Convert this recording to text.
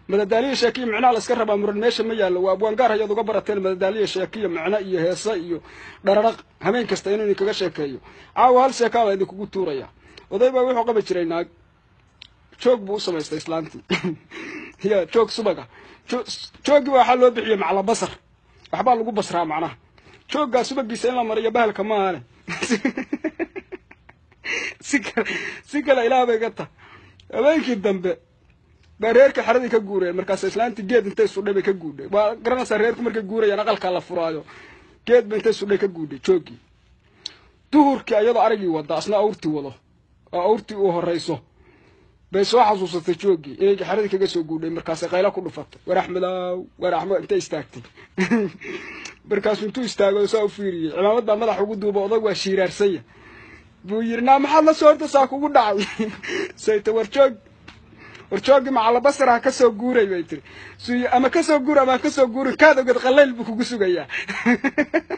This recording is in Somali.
madadaaliye sheekiyo macna la iska rabaa muran meesha ma yaalo waa abwaan gaar hayad uga barateen madadaaliye sheekiyo macna iyo heesa iyo dhararaq habeen kasta inuu kaga sheekeeyo caawa hal sheekada idin kugu tuuraya oday baa wuxuu qaban jiray naag joog buu samaystay islaantii ya joog subaga joogi waxa loo bixiyay macla basar waxba lagu basraa macnaha jooga subagiisa in la mariyo bahalka ma aane sikala ilaabay gata habeenkii dambe bareerka xaradii ka guureen markaas islaantii geed intay sudhay bay ka guudhay waa garanaysa reerku markay guurayaan aqalka la furaayo geed bay intay sudhay ka guudhay joogi duhurkii ayadoo aragii wada asna awrtii wado awrtii uu horeyso bay soo xasuusatay joogi inay xaradii kaga soo guudhay markaas qayla ku dhufatay waraxmo intay istaagtay markaas intuu istaago soo fiiriyay cimaamad baa madax ugu duubo odag waa shiiraarsay buu yirna maxaad la soo horta saa kugu dhacay sayta warjoogi macala basra ka soo guuray bay tiri ama ka soo guur ama ka soo guur kaad ogad qallayl buu kugu sugayaa